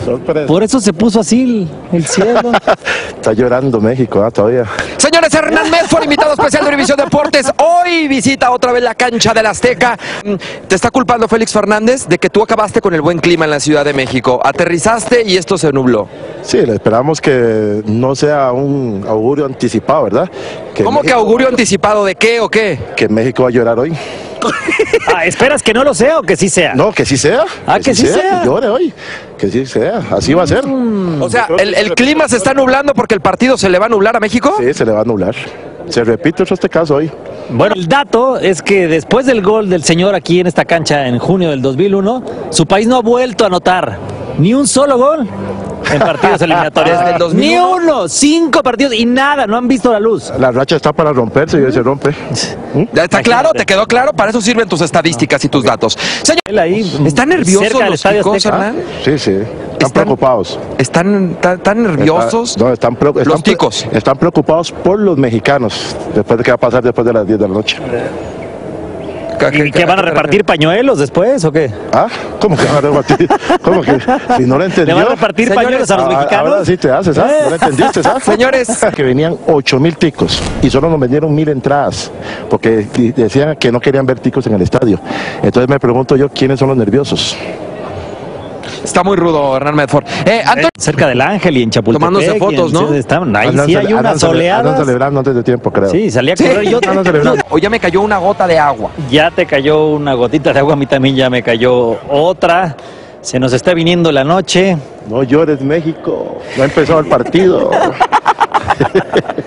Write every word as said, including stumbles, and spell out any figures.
Sorpresa. Por eso se puso así el, el cielo. Está llorando México, ¿eh? Todavía. Señores, Hernán Medford, invitado especial de Univisión Deportes, hoy visita otra vez la cancha del Azteca. Te está culpando Félix Fernández de que tú acabaste con el buen clima en la Ciudad de México. Aterrizaste y esto se nubló. Sí, le esperamos que no sea un augurio anticipado, ¿verdad? Que ¿Cómo México, que augurio anticipado de qué o qué? Que México va a llorar hoy. Ah, ¿esperas que no lo sea o que sí sea? No, que sí sea. Ah, que sí sea. Que llore hoy. Que sí sea. Así va a ser. O sea, ¿el, el clima se está nublando porque el partido se le va a nublar a México? Sí, se le va a nublar. Se repite este caso hoy. Bueno, el dato es que después del gol del señor aquí en esta cancha en junio del dos mil uno, su país no ha vuelto a anotar ni un solo gol en partidos eliminatorios. Desde el dos mil uno. Ni uno, cinco partidos y nada, no han visto la luz. La racha está para romperse y hoy se rompe. ¿Ya está claro? ¿Te quedó claro? Para eso sirven tus estadísticas y tus datos. Señor, Él ahí, ¿están nerviosos cerca del los Estadio chicos, Azteca. Hernán? Sí, sí. Están, Están- preocupados. ¿Están tan, tan nerviosos? Está- no, están, preo- están los pre- ticos. Están preocupados por los mexicanos. Después de qué va a pasar después de las diez de la noche. ¿Y qué van a repartir pañuelos después o qué? ¿Ah? ¿Cómo que van a repartir? ¿Cómo que? Si no lo ¿Le entendió. van a repartir Señores, pañuelos a los Ah, mexicanos? Ahora sí te haces, ¿ah? ¿No lo entendiste, ah? Señores. Que venían ocho mil ticos y solo nos vendieron mil entradas porque di- decían que no querían ver ticos en el estadio. Entonces me pregunto yo, ¿quiénes son los nerviosos? Está muy rudo Hernán Medford. Eh, Antonio, Cerca del Ángel y en Chapultepec. Tomándose y fotos, en- ¿no? Estaban, ahí Andan sí cele- hay unas andan cele- oleadas. Andan celebrando antes de tiempo, creo. Sí, salí a Sí. correr yo. Andan celebrando. hoy ya me cayó una gota de agua. Ya te cayó una gotita de agua, a mí también ya me cayó otra. Se nos está viniendo la noche. No llores, México. No ha empezado el partido.